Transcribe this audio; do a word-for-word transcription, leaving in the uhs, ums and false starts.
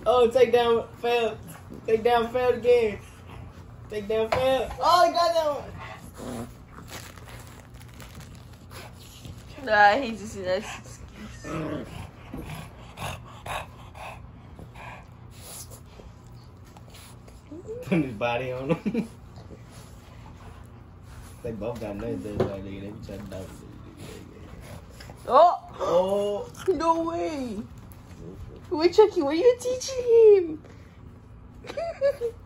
Oh, take down, failed. Take down, failed again. Take down, failed. Oh, he got that one. Nah, he just that's Put his body on him. They both got nothing to do like nigga. They be trying to double it. Oh! Oh! No way! Wait, Chucky, what are you teaching him?